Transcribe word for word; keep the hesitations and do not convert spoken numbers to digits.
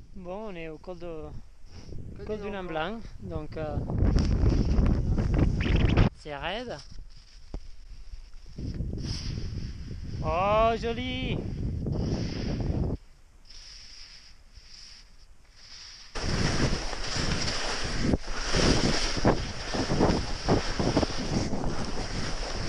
Bon, on est au col, de, Col col du du Nant Nain Blanc. Blanc, donc euh, c'est raide. Oh, joli!